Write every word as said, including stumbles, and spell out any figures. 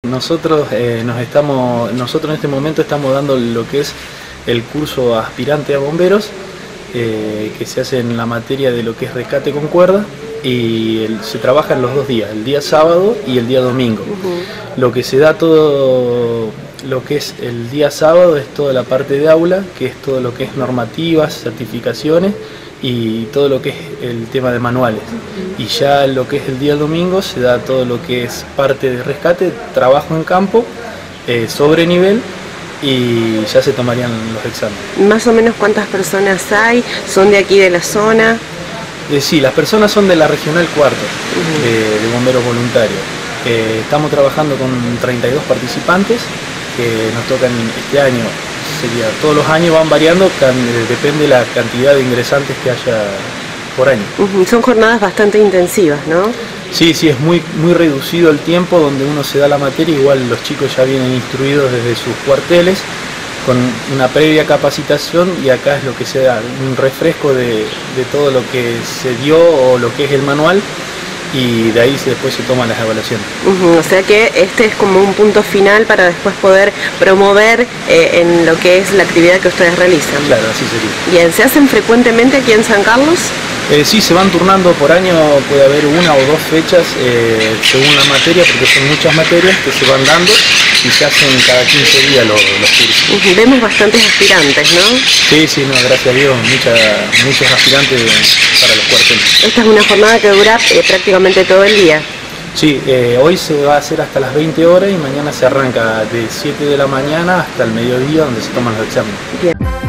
Nosotros, eh, nos estamos, nosotros en este momento estamos dando lo que es el curso aspirante a bomberos, eh, que se hace en la materia de lo que es rescate con cuerda, y el, se trabaja en los dos días, el día sábado y el día domingo. Uh-huh. Lo que se da todo, lo que es el día sábado es toda la parte de aula, que es todo lo que es normativas, certificaciones y todo lo que es el tema de manuales. Uh-huh. Y ya lo que es el día domingo se da todo lo que es parte de rescate, trabajo en campo, eh, sobre nivel, y ya se tomarían los exámenes. ¿Más o menos cuántas personas hay? ¿Son de aquí de la zona? Eh, sí, las personas son de la Regional Cuarto, uh-huh. eh, de bomberos voluntarios. Eh, estamos trabajando con treinta y dos participantes que nos tocan este año. Sería, todos los años van variando, can, depende de la cantidad de ingresantes que haya por año. Uh-huh. Son jornadas bastante intensivas, ¿no? Sí, sí, es muy, muy reducido el tiempo donde uno se da la materia. Igual los chicos ya vienen instruidos desde sus cuarteles con una previa capacitación, y acá es lo que se da, un refresco de, de todo lo que se dio o lo que es el manual, y de ahí después se toman las evaluaciones. Uh-huh. O sea que este es como un punto final para después poder promover eh, en lo que es la actividad que ustedes realizan. Claro, así sería. Bien, ¿se hacen frecuentemente aquí en San Carlos? Eh, sí, se van turnando por año, puede haber una o dos fechas eh, según la materia, porque son muchas materias que se van dando y se hacen cada quince días los, los cursos. Uh-huh. Vemos bastantes aspirantes, ¿no? Sí, sí, no, gracias a Dios, mucha, muchos aspirantes para los cuarteles. Esta es una jornada que dura eh, prácticamente todo el día. Sí, eh, hoy se va a hacer hasta las veinte horas y mañana se arranca de siete de la mañana hasta el mediodía, donde se toman los exámenes. Bien.